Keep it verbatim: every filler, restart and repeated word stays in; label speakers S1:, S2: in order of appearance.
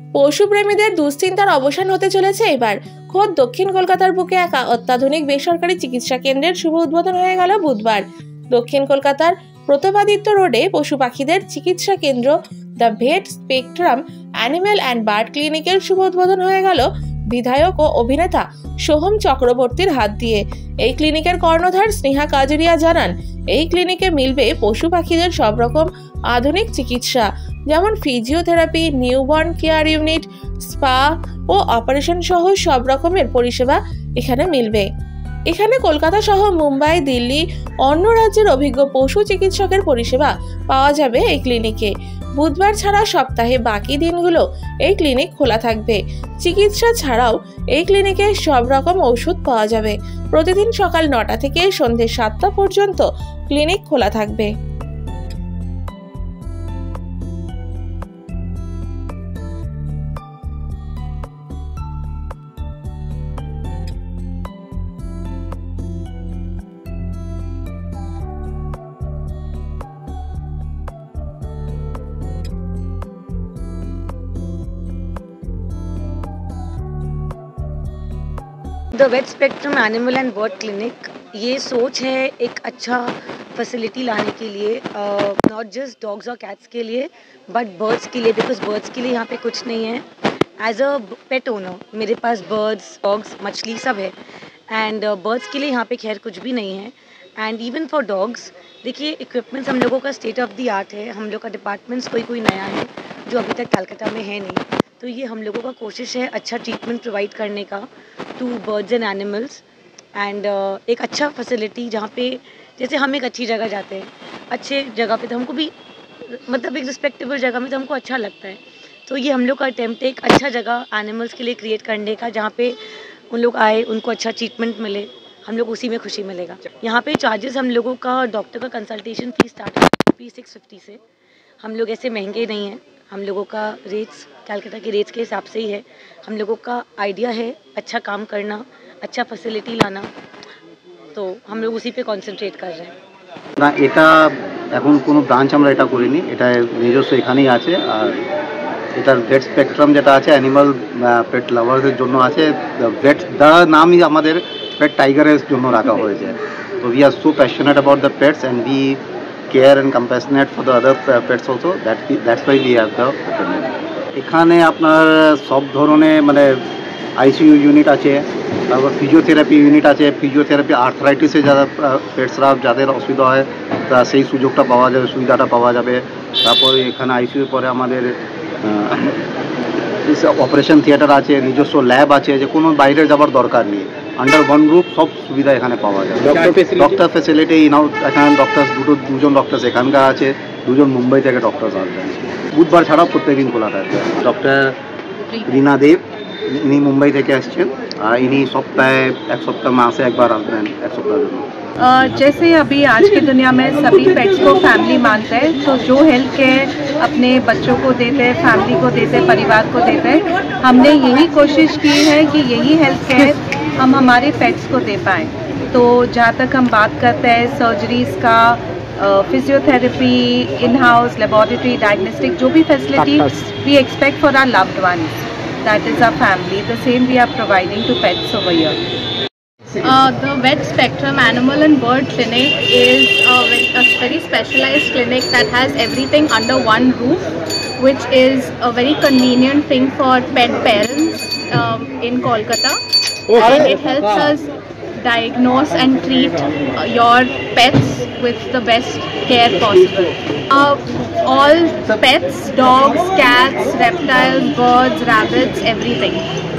S1: পশুপ্রেমীদের দুশ্চিন্তার অবসান হতে চলেছে এবার। খোদ দক্ষিণ কলকাতার বুকে একা অত্যাধুনিক বেসরকারি চিকিৎসা কেন্দ্রের শুভ উদ্বোধন হয়ে গেল বুধবার। দক্ষিণ কলকাতার প্রতাপাদিত্য রোডে পশু পাখিদের চিকিৎসা কেন্দ্র the vet spectrum animal and bird ক্লিনিকের শুভ উদ্বোধন হয়ে গেল বিধায়ক ও অভিনেতা সোহম চক্রবর্তীর হাত দিয়ে। এই ক্লিনিকের কর্ণধার স্নেহা কাজরিয়া জানান, এই ক্লিনিকে মিলবে পশু পাখিদের সব রকম আধুনিক চিকিৎসা, যেমন physiotherapy, newborn care unit, spa ও অপারেশন সহ সব রকমের পরিষেবা এখানে মিলবে। এখানে কলকাতা সহ মুম্বাই, দিল্লি, অন্য রাজ্যের অভিজ্ঞ পশু চিকিৎসকের পরিষেবা পাওয়া যাবে এই ক্লিনিকে। বুধবার ছাড়া সপ্তাহে বাকি দিনগুলো এই ক্লিনিক খোলা থাকবে। চিকিৎসা ছাড়াও এই ক্লিনিকে সব রকম ওষুধ পাওয়া যাবে। প্রতিদিন সকাল নটা থেকে সন্ধ্যে সাতটা পর্যন্ত ক্লিনিক খোলা থাকবে।
S2: The vet spectrum animal and bird clinic ये सोच है एक अच्छा फैसिलिटी लाने के लिए, नॉट जस्ट डॉग्स और कैट्स के लिए बट बर्ड्स के लिए, बिकॉज बर्ड्स के लिए यहाँ पे कुछ नहीं है। एज अ पेट ओनर मेरे पास बर्ड्स, डॉग्स, मछली सब है एंड बर्ड्स के लिए यहाँ पे खैर कुछ भी नहीं है। एंड इवन फॉर डॉग्स देखिए इक्विपमेंट्स हम लोगों का स्टेट ऑफ द आर्ट है। हम लोग का डिपार्टमेंट्स कोई कोई नया है जो अभी तक कलकत्ता में है नहीं, तो ये हम लोगों का कोशिश है अच्छा ट्रीटमेंट प्रोवाइड करने का to birds and animals and एक अच्छा फैसिलिटी जहाँ पे जैसे हम एक अच्छी जगह जाते हैं, अच्छे जगह पे तो हमको भी मतलब एक रिस्पेक्टेबल जगह में तो हमको अच्छा लगता है, तो ये हम लोग का अटेम्प्ट है एक अच्छा जगह एनिमल्स के लिए क्रिएट करने का, जहाँ पे उन लोग आए उनको अच्छा ट्रीटमेंट मिले, हम लोग उसी में खुशी मिलेगा। यहाँ पे चार्जेस हम लोगों का डॉक्टर का कंसल्टेशन फीस स्टार्ट है रुपीज़ सिक्स फिफ्टी से। हम लोग ऐसे महंगे नहीं हैं, हम लोगों का रेट्स कलकत्ता के रेट्स के हिसाब से ही है। हम लोगों का आइडिया है अच्छा काम करना, अच्छा फैसिलिटी लाना, तो हम लोग उसी पे कॉन्सेंट्रेट कर रहे हैं
S3: ना। এটা এখন কোনো ব্রাঞ্চ আমরা এটা করিনি, এটা নিজস্ব এখানেই আছে। আর এটার ভেট স্পেকট্রাম যেটা আছে অ্যানিমাল পেট লাভারদের জন্য আছে। ভেট দা নামই আমাদের পেট টাইগারের জন্য রাখা হয়েছে। তো we are so passionate about the pets and we care and compassionate for the other pets also, that that's why we have the opening. এখানে আপনার সব ধরনের মানে আইসিইউ ইউনিট আছে, তারপর ফিজিওথেরাপি ইউনিট আছে। ফিজিওথেরাপি আর্থরাইটিসে যারা পেটসরা যাদের অসুবিধা হয় তা সেই সুযোগটা পাওয়া যাবে, সুবিধাটা পাওয়া যাবে। তারপর এখানে আইসিইউ পরে আমাদের অপারেশন থিয়েটার আছে, নিজস্ব ল্যাব আছে, যে কোনো বাইরে যাবার দরকার নেই। আন্ডার ওয়ান গ্রুপ সব সুবিধা এখানে পাওয়া যায়। ডক্টর ফেসিলিটি নাও এখানে ডক্টর দুটো দুজন ডক্টর এখানকার আছে, দুজন মুম্বাই থেকে ডক্টর আসবেন। বুধবার ছাড়াও প্রত্যেকদিন খোলা থাকবে। ডক্টর রিনা দেব ইনি মুম্বাই থেকে আসছেন, আর ইনি সপ্তাহে এক সপ্তাহ মাসে একবার আসবেন এক সপ্তাহের জন্য।
S4: जैसे अभी आज की दुनिया में सभी पेट्स को फैमिली मानते हैं, तो जो हेल्थ केयर अपने बच्चों को देते हैं, फैमिली को देते हैं, परिवार को देते हैं, हमने यही कोशिश की है कि यही हेल्थ केयर हम हमारे पेट्स को दे पाएँ। तो जहाँ तक हम बात करते हैं सर्जरीज़ का, physiotherapy, in house laboratory, diagnostic, जो भी facility we expect for our loved ones, that is our family, the same we are providing to pets over here.
S5: Uh, the Vet Spectrum Animal and Bird Clinic is a very, a very specialized clinic that has everything under one roof, which is a very convenient thing for pet parents um, in Kolkata, and it helps us diagnose and treat uh, your pets with the best care possible. Uh, all pets, dogs, cats, reptiles, birds, rabbits, everything.